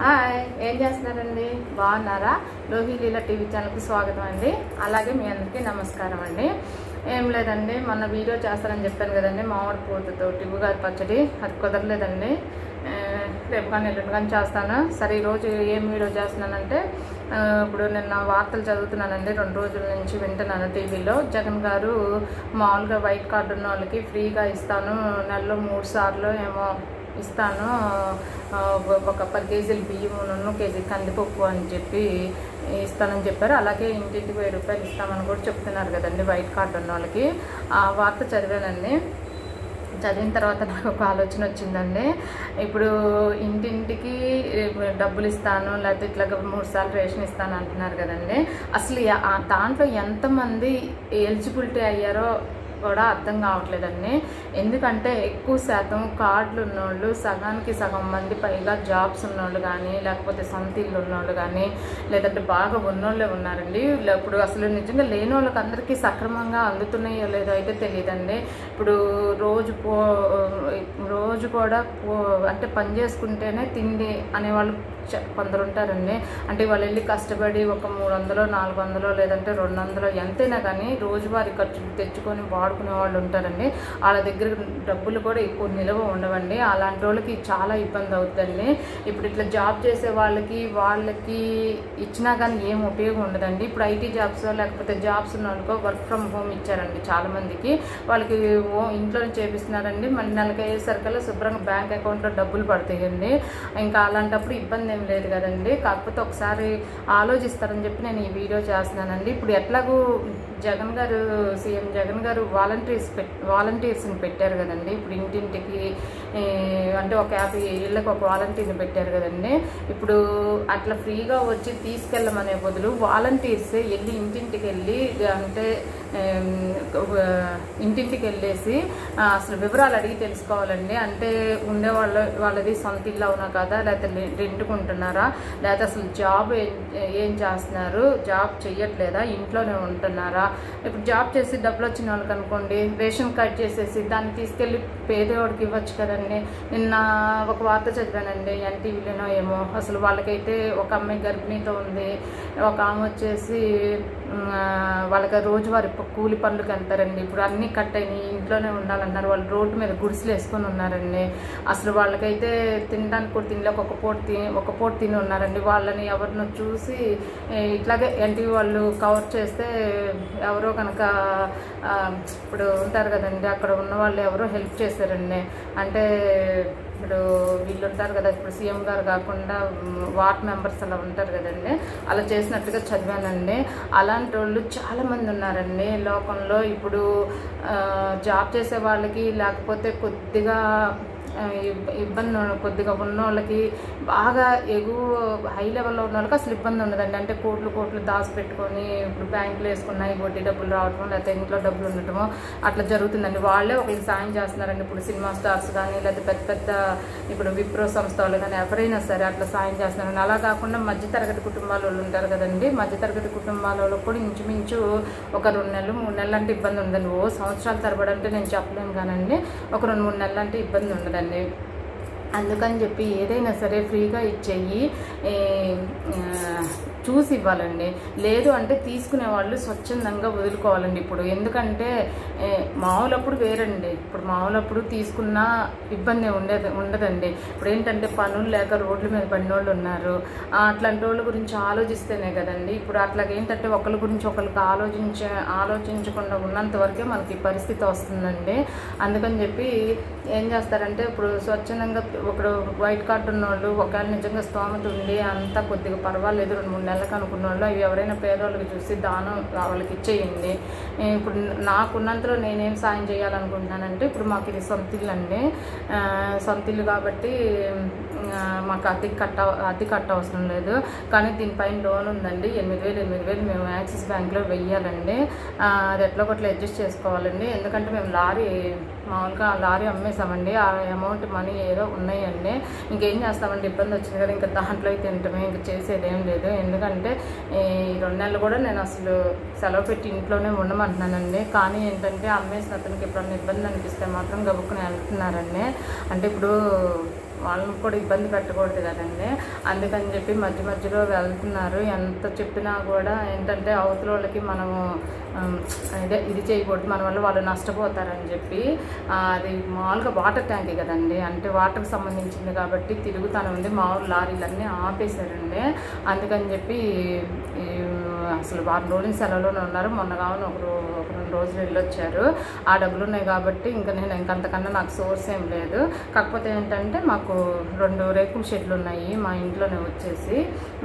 Hi, ఏం చేస్తున్నారండి? బాగున్నారా? లోహి లీలా టీవీ ఛానల్కి స్వాగతం అండి. అలాగే మీ అందరికీ నమస్కారం అండి. ఏం లేదండి, మొన్న వీడియో చేస్తానని చెప్పాను కదండి, మామిడి పూతతోటి ఉగాది పచ్చడి. అది కుదరలేదండి. రేపు కానీ ఎల్లుండి కానీ చేస్తాను. సరే, ఈరోజు ఏం వీడియో చేస్తున్నానంటే, ఇప్పుడు నిన్న వార్తలు చదువుతున్నానండి, 2 రోజుల నుంచి వింటున్నాను టీవీలో. జగన్ గారు మామూలుగా వైట్ కార్డు ఉన్న వాళ్ళకి ఫ్రీగా ఇస్తాను, నెలలో 3 సార్లు ఏమో ఇస్తాను, ఒక 10 కేజీలు బియ్యం, కేజీ కందిపప్పు అని చెప్పి ఇస్తానని చెప్పారు. అలాగే ఇంటింటికి 1000 రూపాయలు ఇస్తామని కూడా చెప్తున్నారు కదండి వైట్ కార్డు ఉన్న వాళ్ళకి. ఆ వార్త చదివానండి. చదివిన తర్వాత నాకు ఒక ఆలోచన వచ్చిందండి. ఇప్పుడు ఇంటింటికి డబ్బులు ఇస్తాను, లేకపోతే ఇట్లా 3 సార్లు రేషన్ ఇస్తాను అంటున్నారు కదండి. అసలు దాంట్లో ఎంతమంది ఎలిజిబిలిటీ అయ్యారో కూడా అర్థం కావట్లేదండి. ఎందుకంటే ఎక్కువ శాతం కార్డులు ఉన్నోళ్ళు, సగానికి సగం మంది పైగా జాబ్స్ ఉన్నోళ్ళు కానీ, లేకపోతే సొంత ఇల్లు ఉన్నోళ్ళు కానీ, లేదంటే బాగా ఉన్నోళ్ళే ఉన్నారండి. ఇప్పుడు అసలు నిజంగా లేని వాళ్ళకి అందరికీ సక్రమంగా అందుతున్నాయో లేదో అయితే తెలియదండి. ఇప్పుడు రోజు కూడా అంటే పని చేసుకుంటేనే తిండి అనేవాళ్ళు కొందరు ఉంటారండి. అంటే వాళ్ళు వెళ్ళి కష్టపడి ఒక 300, 400 లేదంటే 200 ఎంతైనా కానీ రోజువారీ ఖర్చులు తెచ్చుకొని వాడుకునే వాళ్ళు ఉంటారండి. వాళ్ళ దగ్గర డబ్బులు కూడా ఎక్కువ నిల్వ ఉండవండి. అలాంటి వాళ్ళకి చాలా ఇబ్బంది అవుతుందండి. ఇప్పుడు ఇట్లా జాబ్ చేసే వాళ్ళకి ఇచ్చినా కానీ ఏం ఉపయోగం ఉండదండి. ఇప్పుడు ఐటీ జాబ్స్ లేకపోతే జాబ్స్ ఉన్న వాళ్ళకో వర్క్ ఫ్రమ్ హోమ్ ఇచ్చారండి చాలామందికి. వాళ్ళకి ఇంట్లోనే చేపిస్తున్నారండి. మళ్ళీ నెలకి అయ్యేసరికల్లా శుభ్రంగా బ్యాంక్ అకౌంట్లో డబ్బులు పడతాయండి. ఇంకా అలాంటప్పుడు ఇబ్బంది ఏం లేదు కదండి. కాకపోతే ఒకసారి ఆలోచిస్తారని చెప్పి నేను ఈ వీడియో చేస్తున్నానండి. ఇప్పుడు ఎట్లాగూ సీఎం జగన్ గారు వాలంటీర్స్ని పెట్టారు కదండి. ఇప్పుడు ఇంటింటికి అంటే ఒక 50 ఇళ్ళకి ఒక వాలంటీర్ని పెట్టారు కదండి. ఇప్పుడు అట్లా ఫ్రీగా వచ్చి తీసుకెళ్ళమనే బదులు వాలంటీర్స్ వెళ్ళి ఇంటింటికి వెళ్ళి, అంటే ఇంటింటికి వెళ్ళేసి అసలు వివరాలు అడిగి తెలుసుకోవాలండి. అంటే వాళ్ళది సొంత ఇల్లు అవునా కదా, లేకపోతే రెంట్కుంటున్నారా, లేకపోతే అసలు జాబ్ ఏం చేస్తున్నారు, జాబ్ చెయ్యట్లేదా, ఇంట్లోనే ఉంటున్నారా. ఇప్పుడు జాబ్ చేసి డబ్బులు వచ్చిన వాళ్ళకి అనుకోండి, రేషన్ కార్డ్ చేసేసి దాన్ని తీసుకెళ్ళి పేదవాడికి ఇవ్వచ్చు కదండి. నిన్న ఒక వార్త చదివానండి, ఎన్టీవీలోనో ఏమో. అసలు వాళ్ళకైతే ఒక అమ్మాయి గర్భిణీతో ఉంది, ఒక ఆమె వచ్చేసి వాళ్ళకి రోజువారి కూలి పనులకు వెళ్తారండి. ఇప్పుడు అన్నీ కట్ అయినాయి, ఇంట్లోనే ఉండాలన్నారు. వాళ్ళు రోడ్డు మీద గుడిసెలు వేసుకొని ఉన్నారండి. అసలు వాళ్ళకైతే తినడానికి కూడా తినలేక ఒక పూట తిని ఉన్నారండి. వాళ్ళని ఎవరినో చూసి ఇట్లాగే ఎన్టీవీ వాళ్ళు కవర్ చేస్తే ఎవరో కనుక ఇప్పుడు ఉంటారు కదండి, అక్కడ ఉన్న వాళ్ళు ఎవరో హెల్ప్ చేశారండి. అంటే ఇప్పుడు వీళ్ళు ఉంటారు కదా, ఇప్పుడు సీఎం గారు కాకుండా వార్డ్ మెంబర్స్ అలా ఉంటారు కదండి, అలా చేసినట్టుగా చదివానండి. అలాంటి వాళ్ళు చాలామంది ఉన్నారండి లోకంలో. ఇప్పుడు జాబ్ చేసే వాళ్ళకి, లేకపోతే కొద్దిగా ఇబ్బంది కొద్దిగా ఉన్న వాళ్ళకి, బాగా హై లెవెల్లో ఉన్న వాళ్ళకి అసలు ఇబ్బంది ఉండదండి. అంటే కోట్లు దాచిపెట్టుకొని ఇప్పుడు బ్యాంకులు వేసుకున్నాయి, వడ్డీ డబ్బులు రావటం, లేకపోతే ఇంట్లో డబ్బులు ఉండటమో అట్లా జరుగుతుందండి. వాళ్ళే ఒకరికి సాయం చేస్తున్నారండి. ఇప్పుడు సినిమా స్టార్స్ కానీ, లేకపోతే పెద్ద ఇప్పుడు విప్రో సంస్థ వాళ్ళు కానీ ఎవరైనా సరే అట్లా సాయం చేస్తున్నారండి. అలా కాకుండా మధ్యతరగతి కుటుంబాల వాళ్ళు ఉంటారు కదండి, మధ్యతరగతి కుటుంబాల వాళ్ళకి కూడా ఇంచుమించు ఒక 2 నెలలు 3 నెలలు అంటే ఇబ్బంది ఉండదండి. సంవత్సరాల తరబడి అంటే నేను చెప్పలేను కానండి, ఒక 2-3 నెలలు అంటే ఇబ్బంది ఉండదండి. అందుకని చెప్పి ఏదైనా సరే ఫ్రీగా ఇచ్చేయి చూసి ఇవ్వాలండి. లేదు అంటే తీసుకునే వాళ్ళు స్వచ్ఛందంగా వదులుకోవాలండి. ఇప్పుడు ఎందుకంటే మామూలప్పుడు వేరండి, ఇప్పుడు మామూలప్పుడు తీసుకున్న ఇబ్బంది ఉండదండి. ఇప్పుడు ఏంటంటే పనులు లేక రోడ్ల మీద పడిన వాళ్ళు ఉన్నారు. అట్లాంటి వాళ్ళ గురించి ఆలోచిస్తేనే కదండి. ఇప్పుడు అట్లాగేంటంటే ఒకరి గురించి ఒకరికి ఆలోచించకుండా ఉన్నంత వరకే మనకి పరిస్థితి వస్తుందండి. అందుకని చెప్పి ఏం చేస్తారంటే, ఇప్పుడు స్వచ్ఛందంగా ఇప్పుడు వైట్ కార్డు ఉన్న వాళ్ళు ఒకవేళ నిజంగా స్తోమత ఉండి అంతా కొద్దిగా పర్వాలేదు 2-3 నెలలకు అనుకున్న వాళ్ళు, అవి ఎవరైనా పేదవాళ్ళకి చూసి దానం వాళ్ళకి ఇచ్చేయండి. ఇప్పుడు నాకున్నంతలో నేనేం సాయం చేయాలనుకుంటున్నానంటే, ఇప్పుడు మాకు ఇది సొంత ఇల్లు అండి, సొంత ఇల్లు కాబట్టి మాకు అద్దె కట్ట అవసరం లేదు. కానీ దీనిపైన లోన్ ఉందండి, 8,000 మేము యాక్సిస్ బ్యాంక్లో వెయ్యాలండి. అది ఎట్లా ఒకట్లా అడ్జస్ట్ చేసుకోవాలండి. ఎందుకంటే మేము మామూలుగా లారీ అమ్మేసామండి, ఆ అమౌంట్ మనీ ఏదో ఉన్నాయండి. ఇంకేం చేస్తామండి, ఇబ్బంది వచ్చింది కదా, ఇంకా దాంట్లో అయితే తింటమే, ఇంకా చేసేది ఏం లేదు. ఎందుకంటే ఈ 2 నెలలు కూడా నేను అసలు సెలవు పెట్టి ఇంట్లోనే ఉండమంటున్నానండి. కానీ ఏంటంటే అమ్మేసిన అతనికి ఎప్పుడన్నా ఇబ్బంది అనిపిస్తే మాత్రం గబుక్కుని వెళ్తున్నారండి. అంటే ఇప్పుడు వాళ్ళని కూడా ఇబ్బంది పెట్టకూడదు కదండి. అందుకని చెప్పి మధ్య మధ్యలో వెళ్తున్నారు. ఎంత చెప్పినా కూడా ఏంటంటే అవతల వాళ్ళకి మనము ఇది చేయకూడదు, మన వల్ల వాళ్ళు నష్టపోతారని చెప్పి అది మామూలుగా వాటర్ ట్యాంకే కదండి, అంటే వాటర్కి సంబంధించింది కాబట్టి తిరుగుతాను ఉంది. మామూలు లారీలన్నీ ఆపేశారండి. అందుకని చెప్పి అసలు వారం రోజులు సెలవులోనే ఉన్నారు. మొన్న కావాలి ఒక 2 రోజులు వెళ్ళొచ్చారు. ఆ డబ్బులు ఉన్నాయి కాబట్టి ఇంకా నేను ఇంకంతకన్నా నాకు సోర్స్ ఏం లేదు. కాకపోతే ఏంటంటే మాకు 2 రేకుల షెడ్లు ఉన్నాయి మా ఇంట్లోనే వచ్చేసి,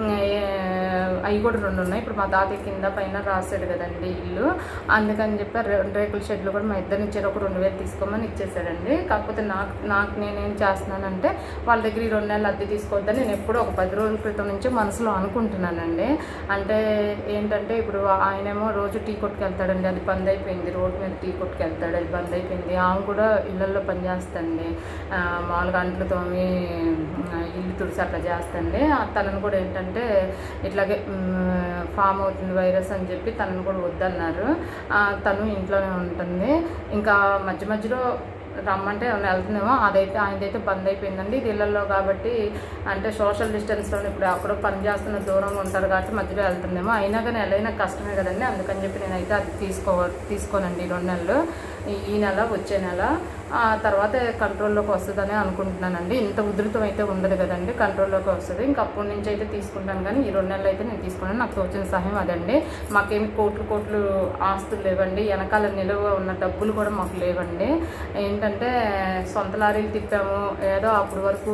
అవి కూడా 2 ఉన్నాయి. ఇప్పుడు మా తాతయ్య కింద పైన రాసాడు కదండి ఇల్లు, అందుకని చెప్పి 2 రేకుల షెడ్లు కూడా మా ఇద్దరిని ఇచ్చారు. ఒక 2000 తీసుకోమని ఇచ్చేసాడండి. కాకపోతే నాకు నేనేం చేస్తున్నానంటే వాళ్ళ దగ్గర 2 నెలలు అద్దె తీసుకోవద్దని నేను ఎప్పుడో ఒక 10 రోజుల క్రితం నుంచి మనసులో అనుకుంటున్నానండి. అంటే ఏంటంటే ఇప్పుడు ఆయనేమో రోజు టీ కొట్టుకు వెళ్తాడండి, అది బంద్ అయిపోయింది. రోడ్డు మీద టీ కొట్టుకు వెళ్తాడు, అది బంద్ అయిపోయింది. ఆమె కూడా ఇళ్ళల్లో పనిచేస్తుంది, మామూలుగా అంట్లు తోమి ఇల్లు తుడిసి అట్లా చేస్తుంది. తనను కూడా ఏంటంటే ఇట్లాగే ఫామ్ అవుతుంది వైరస్ అని చెప్పి తనను కూడా వద్దన్నారు. తను ఇంట్లోనే ఉంటుంది. ఇంకా మధ్య మధ్యలో రమ్మంటే ఏమైనా వెళ్తుందేమో, ఆయనదైతే బంద్ అయిపోయిందండి. ఇది ఇళ్ళల్లో కాబట్టి అంటే సోషల్ డిస్టెన్స్లో ఇప్పుడు అక్కడ పని చేస్తున్న దూరంగా ఉంటారు కాబట్టి మధ్యలో వెళ్తుందేమో. అయినా కానీ వెళ్ళైనా కష్టమే కదండి. అందుకని చెప్పి నేనైతే అది తీసుకోనండి 2 నెలలు, ఈ నెల వచ్చే నెల. తర్వాత కంట్రోల్లోకి వస్తుందని అనుకుంటున్నానండి. ఇంత ఉధృతం అయితే ఉండదు కదండి, కంట్రోల్లోకి వస్తుంది. ఇంక అప్పటి నుంచి అయితే తీసుకుంటాను. కానీ ఈ 2 నెలలు అయితే నేను తీసుకున్నాను. నాకు తోచిన సహాయం అదండి. మాకేమి కోట్లు ఆస్తులు లేవండి, వెనకాల నిలువ ఉన్న డబ్బులు కూడా మాకు లేవండి. ఏంటంటే సొంత లారీలు తిప్పాము, ఏదో అప్పటి వరకు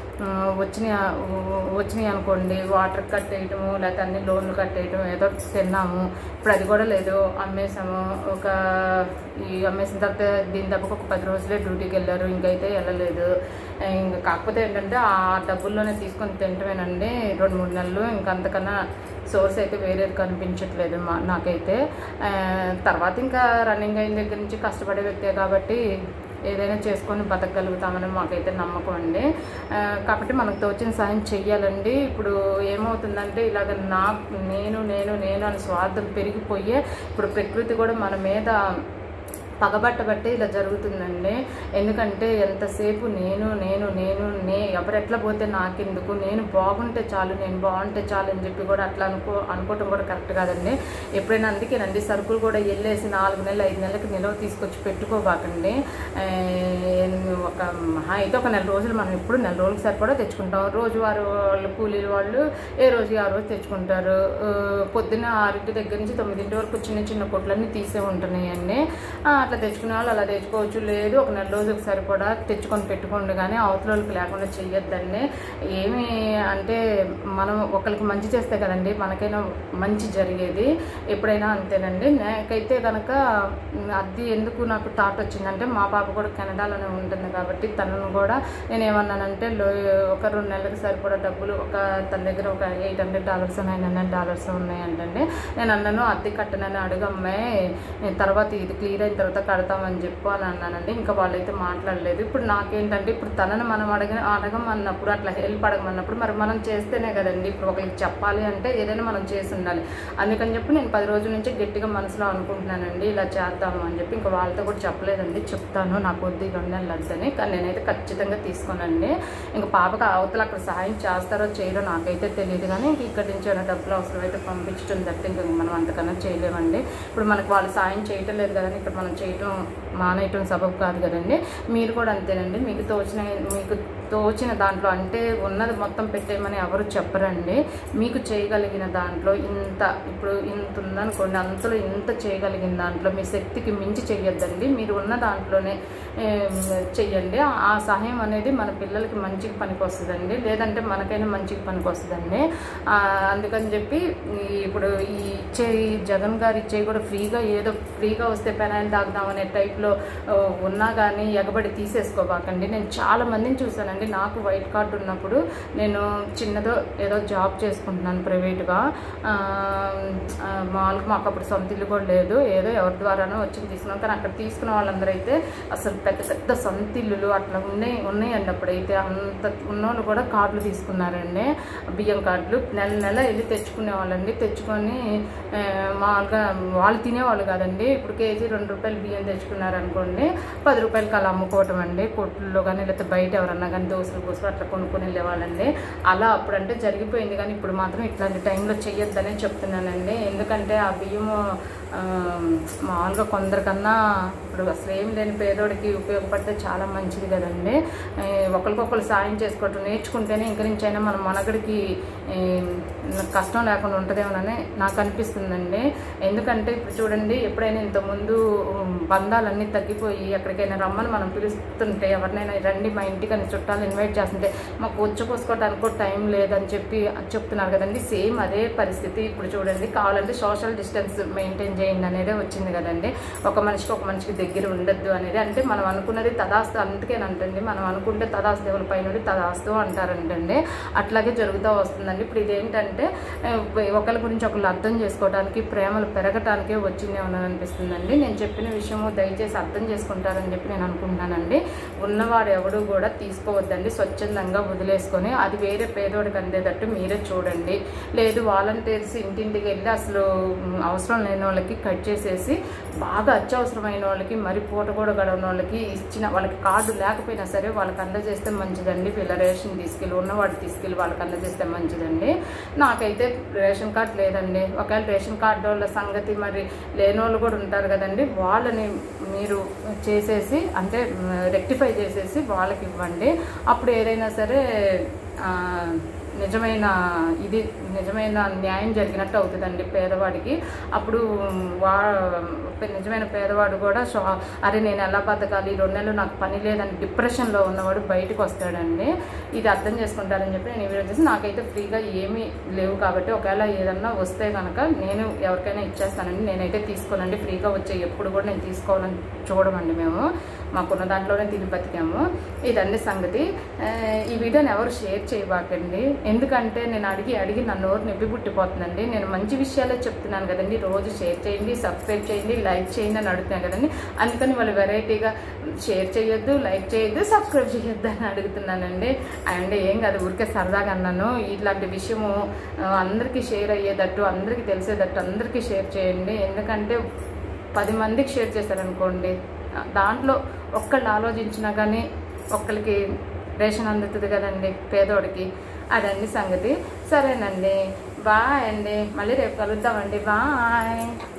వచ్చినాయి అనుకోండి, వాటర్ కట్టేయటము లేకపోతే అన్ని లోన్లు కట్టేయటం, ఏదో తిన్నాము. ఇప్పుడు అది కూడా లేదు, అమ్మేసాము. అమ్మేసిన తర్వాత దీని తప్పక ఒక 10 రోజులే డ్యూటీకి వెళ్ళారు, ఇంకైతే వెళ్ళలేదు. ఇంకా కాకపోతే ఏంటంటే ఆ డబ్బుల్లోనే తీసుకొని తింటమేనండి 2-3 నెలలు. ఇంకంతకన్నా సోర్స్ అయితే వేరేది కనిపించట్లేదు నాకైతే. తర్వాత ఇంకా రన్నింగ్ అయిన దగ్గర నుంచి కష్టపడే వ్యక్తే కాబట్టి ఏదైనా చేసుకొని బతకగలుగుతామని మాకైతే నమ్మకం అండి. కాబట్టి మనకు తోచిన సాయం చెయ్యాలండి. ఇప్పుడు ఏమవుతుందంటే ఇలాగ నేను అని స్వార్థం పెరిగిపోయే ఇప్పుడు ప్రకృతి కూడా మన మీద పగబట్టబట్టే ఇలా జరుగుతుందండి. ఎందుకంటే ఎంతసేపు నేను ఎవరెట్లా పోతే నాకెందుకు, నేను బాగుంటే చాలు, నేను బాగుంటే చాలు అని చెప్పి కూడా అట్లా అనుకోవటం కూడా కరెక్ట్ కాదండి. ఎప్పుడైనా అందుకేనండి సరుకులు కూడా వెళ్ళేసి 4 నెలలు 5 నెలలకి నిల్వ తీసుకొచ్చి పెట్టుకోబాకండి. ఒక అయితే ఒక 4 రోజులు మనం ఎప్పుడు 4 రోజులకు సరిపడా తెచ్చుకుంటాం. రోజువారు వాళ్ళు కూలీలు వాళ్ళు ఏ రోజు ఆ రోజు తెచ్చుకుంటారు. పొద్దున్న 6 దగ్గర నుంచి 9 వరకు చిన్న కొట్లన్నీ తీసే ఉంటున్నాయండి. అట్లా తెచ్చుకునే వాళ్ళు అలా తెచ్చుకోవచ్చు. లేదు ఒక 4 రోజులకు సరిపడా తెచ్చుకొని పెట్టుకోండి, కానీ అవతల వాళ్ళకి లేకుండా చెయ్యొద్దండి. ఏమి అంటే మనం ఒకరికి మంచి చేస్తే కదండి మనకైనా మంచి జరిగేది, ఎప్పుడైనా అంతేనండి. నాకైతే కనుక అది ఎందుకు నాకు థాట్ వచ్చిందంటే మా పాప కూడా కెనడాలోనే ఉంటుంది కాబట్టి తనను కూడా నేనేమన్నానంటే ఒక 2 నెలలకు సరిపడా డబ్బులు తన దగ్గర ఒక $800 $900 ఉన్నాయంటండి. నేను అన్నాను అద్దె కట్టనని అడుగమ్మాయి, తర్వాత ఇది క్లియర్ అయిన తర్వాత కడతామని చెప్పు అని అన్నానండి. ఇంకా వాళ్ళైతే మాట్లాడలేదు. ఇప్పుడు నాకేంటంటే ఇప్పుడు తనను మనం అడగమన్నప్పుడు అట్లా హెల్ప్ అడగమన్నప్పుడు మరి మనం చేస్తేనే కదండి. ఇప్పుడు ఒకరికి చెప్పాలి అంటే ఏదైనా మనం చేసి ఉండాలి. అందుకని చెప్పి నేను 10 రోజుల నుంచి గట్టిగా మనసులో అనుకుంటున్నానండి ఇలా చేద్దాము అని చెప్పి. ఇంకా వాళ్ళతో కూడా చెప్పలేదండి, చెప్తాను నాకు వద్దు 2 నెలలు వద్దని. కానీ నేనైతే ఖచ్చితంగా తీసుకోనండి. ఇంకా పాపకు అవతల అక్కడ సహాయం చేస్తారో చేయరో నాకైతే తెలియదు, కానీ ఇంక ఇక్కడి నుంచి ఏమైనా డబ్బులు అవసరమైతే పంపించడం తప్పితే ఇంకా మనం అంతకన్నా చేయలేమండి. ఇప్పుడు మనకు వాళ్ళు సాయం చేయటం లేదు కదండి, ఇక్కడ మనం చేయటం మానేయటం సబబు కాదు కదండి. మీరు కూడా అంతేనండి. మీకు తోచిన దాంట్లో అంటే ఉన్నది మొత్తం పెట్టేయమని ఎవరు చెప్పరండి. మీకు చేయగలిగిన దాంట్లో ఇప్పుడు ఇంత ఉందనుకోండి, అంతలో ఇంత చేయగలిగిన దాంట్లో మీ శక్తికి మించి చెయ్యొద్దండి. మీరు ఉన్న దాంట్లోనే చెయ్యండి. ఆ సహాయం అనేది మన పిల్లలకి మంచికి పనికి వస్తుందండి, లేదంటే మనకైనా మంచికి పనికి వస్తుందండి. అందుకని చెప్పి ఇప్పుడు జగన్ గారు ఇచ్చేవి కూడా ఫ్రీగా వస్తే పెనాయిల్ తాగుదామనే టైప్లో ఉన్నా కానీ ఎగబడి తీసేసుకోబాకండి. నేను చాలా మందిని చూశానండి. నాకు వైట్ కార్డు ఉన్నప్పుడు నేను చిన్నదో ఏదో జాబ్ చేసుకుంటున్నాను ప్రైవేట్గా. మాకు అప్పుడు సొంత ఇల్లు కూడా లేదు, ఏదో ఎవరి ద్వారానో వచ్చి తీసుకున్నాం. కానీ అక్కడ తీసుకున్న వాళ్ళందరూ అయితే అసలు పెద్ద సొంత ఇల్లులు అట్లా ఉన్నాయండి. అప్పుడైతే అంత ఉన్నోళ్ళు కూడా కార్డులు తీసుకున్నారండి, బియ్యం కార్డులు. నెల వెళ్ళి తెచ్చుకునే వాళ్ళండి. తెచ్చుకొని మామూలుగా వాళ్ళు తినేవాళ్ళు కాదండి. ఇప్పుడు కేజీ ₹2 బియ్యం తెచ్చుకున్నారనుకోండి, ₹10 అలా అమ్ముకోవటం అండి. కొట్టుల్లో కానీ లేకపోతే బయట ఎవరన్నా కానీ దోశలు పోసులు అట్లా కొనుక్కొని వెళ్ళేవాళ్ళండి. అలా అప్పుడంటే జరిగిపోయింది, కానీ ఇప్పుడు మాత్రం ఇట్లాంటి టైంలో చెయ్యొద్దనే చెప్తున్నానండి. ఎందుకంటే ఆ బియ్యము మామూలుగా కొందరికన్నా ఇప్పుడు అసలు ఏం లేని పేదోడికి ఉపయోగపడితే చాలా మంచిది కదండి. ఒకరికొకరు సాయం చేసుకోవటం నేర్చుకుంటేనే ఇంక నుంచి అయినా మన మనగడికి కష్టం లేకుండా ఉంటుందేమోనని నాకు అనిపిస్తుందండి. ఎందుకంటే ఇప్పుడు చూడండి, ఎప్పుడైనా ఇంతకుముందు బంధాలన్నీ తగ్గిపోయి ఎక్కడికైనా రమ్మని మనం పిలుస్తుంటే, ఎవరినైనా రండి మా ఇంటికి అని చుట్టాలు ఇన్వైట్ చేస్తుంటే మాకు వచ్చుకోసుకోవడానికి కూడా టైం లేదని చెప్తున్నారు కదండి. సేమ్ అదే పరిస్థితి ఇప్పుడు చూడండి. కావాలంటే సోషల్ డిస్టెన్స్ మెయింటైన్ చేయండి అనేదే వచ్చింది కదండి. ఒక మనిషికి దగ్గర ఉండద్దు అనేది. అంటే మనం అనుకున్నది తదాస్తు అందుకేనంటండి. మనం అనుకుంటే తదాస్తు దేవుల పైన తదాస్తు అంటారంటండి. అట్లాగే జరుగుతూ వస్తుందండి. ఇప్పుడు ఇదేంటంటే ఒకరి గురించి ఒకళ్ళు అర్థం చేసుకోవడానికి, ప్రేమలు పెరగటానికే వచ్చిందేమో అనిపిస్తుందండి. నేను చెప్పిన విషయము దయచేసి అర్థం చేసుకుంటారని చెప్పి నేను అనుకుంటున్నానండి. ఉన్నవాడు ఎవడు కూడా తీసుకోవద్దండి, స్వచ్ఛందంగా వదిలేసుకొని అది వేరే పేదోడికి అందేటట్టు మీరే చూడండి. లేదు వాలంటీర్స్ ఇంటింటికి వెళ్ళి అసలు అవసరం లేని వాళ్ళకి కట్ చేసేసి బాగా అత్యవసరమైన వాళ్ళకి, మరి పూట కూడా గడవని వాళ్ళకి ఇచ్చిన వాళ్ళకి కార్డు లేకపోయినా సరే వాళ్ళకి అందజేస్తే మంచిదండి. వీళ్ళ రేషన్ తీసుకెళ్ళి ఉన్నవాడు తీసుకెళ్ళి వాళ్ళకి అందజేస్తే మంచిదండి. నాకైతే రేషన్ కార్డు లేదండి. ఒకవేళ రేషన్ కార్డు వాళ్ళ సంగతి మరి లేని వాళ్ళు కూడా ఉంటారు కదండి, వాళ్ళని మీరు చేసేసి అంటే రెక్టిఫై చేసేసి వాళ్ళకి ఇవ్వండి. అప్పుడు ఏదైనా సరే నిజమైన న్యాయం జరిగినట్టు అవుతుందండి పేదవాడికి. అప్పుడు నిజమైన పేదవాడు కూడా అరే నేను ఎలా బతకాలి, 2 నెలలు నాకు పని లేదని డిప్రెషన్లో ఉన్నవాడు బయటకు వస్తాడండి. ఇది అర్థం చేసుకుంటారని చెప్పి నేను ఈ వీడియో చేసి, నాకైతే ఫ్రీగా ఏమీ లేవు కాబట్టి ఒకవేళ ఏదన్నా వస్తే కనుక నేను ఎవరికైనా ఇచ్చేస్తానండి. నేనైతే తీసుకోనండి. ఫ్రీగా వచ్చే ఎప్పుడు కూడా నేను తీసుకోవాలని చూడమండి. మేము మాకున్న దాంట్లోనే తిని బతికాము. ఇదండి సంగతి. ఈ వీడియోని ఎవరు షేర్ చేయబాకండి. ఎందుకంటే నేను అడిగి నా నోరు నొప్పి పుట్టిపోతుందండి. నేను మంచి విషయాలే చెప్తున్నాను కదండి. రోజు షేర్ చేయండి, సబ్స్క్రైబ్ చేయండి, లైక్ చేయండి అని అడుగుతున్నాను కదండి. అందుకని వాళ్ళు వెరైటీగా షేర్ చేయొద్దు, లైక్ చేయొద్దు, సబ్స్క్రైబ్ చేయొద్దు అని అడుగుతున్నానండి. అండ్ ఏం కాదు, ఊరికే సరదాగా అన్నాను. ఇట్లాంటి విషయము అందరికీ షేర్ అయ్యేటట్టు, అందరికీ తెలిసేటట్టు అందరికీ షేర్ చేయండి. ఎందుకంటే 10 మందికి షేర్ చేశారనుకోండి, దాంట్లో ఒక్కళ్ళు ఆలోచించినా కానీ ఒక్కరికి రేషన్ అందుతుంది కదండి పేదోడికి. అదండి సంగతి. సరేనండి, బాయ్ అండి. మళ్ళీ రేపు కలుద్దామండి. బాయ్.